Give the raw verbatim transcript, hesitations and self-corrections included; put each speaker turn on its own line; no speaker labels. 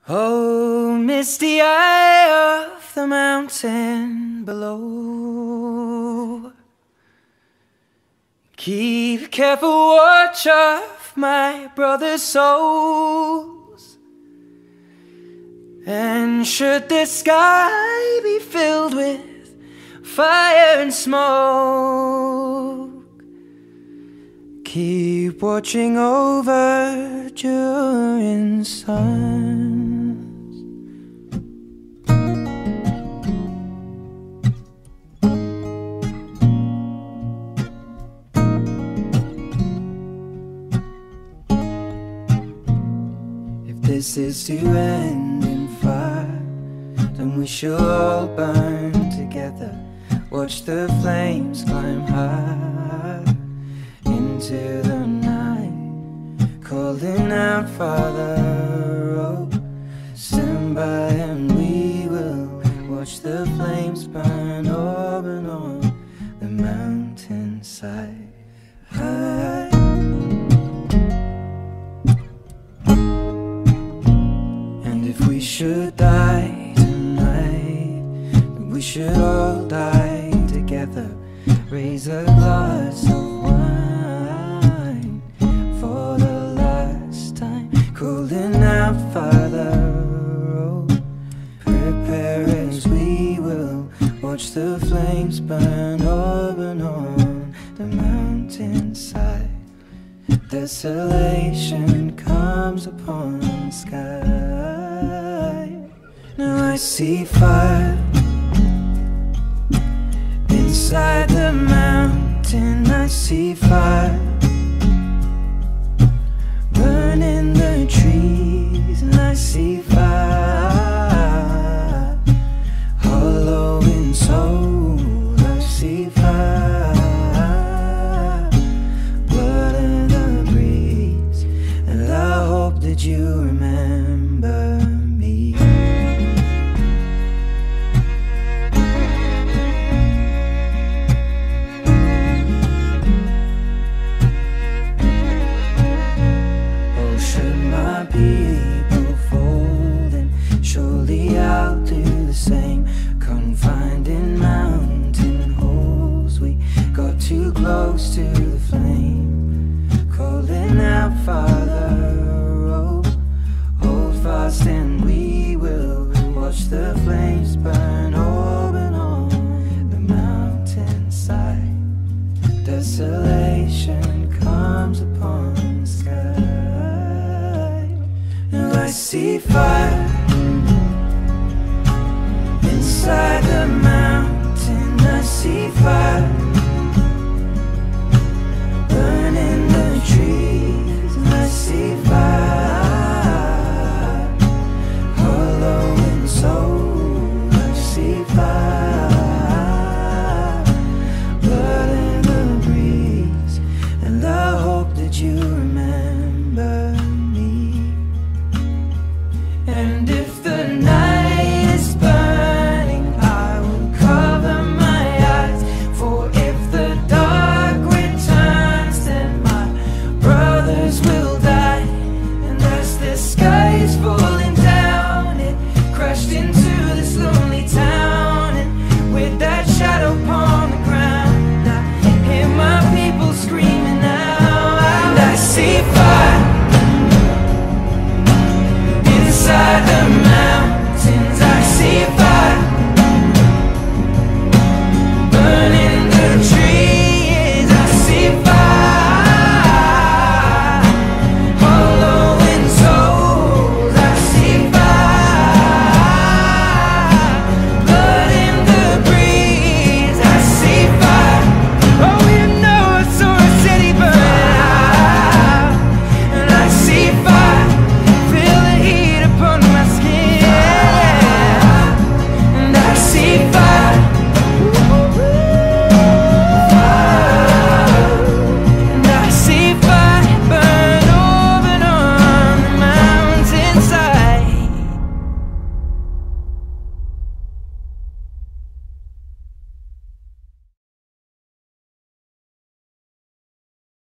Oh, misty eye of the mountain below, keep careful watch of my brother's souls. And should the sky be filled with fire and smoke, keep watching over during suns. If this is to end in fire, then we shall all burn together. Watch the flames climb high into the night, calling out, Father, oh, stand by and we will watch the flames burn open on the mountainside. High. And if we should die tonight, we should all die together. Raise a glass of wine for the last time, calling out, Father, oh, prepare as we will watch the flames burn open on the mountainside. Desolation comes upon the sky. Now I see fire inside the mountain. I see fire burning the trees, and I see fire hollow in soul. I see fire, blood in the breeze, and I hope that you remember me. People folding, surely I'll do the same. Confined in mountain holes, we got too close to the flame, calling out, Father, oh, hold fast and we will watch the flames burn open on the mountainside. Desolation comes upon the sky. I see fire inside the mountain. I see fire burning the trees. I see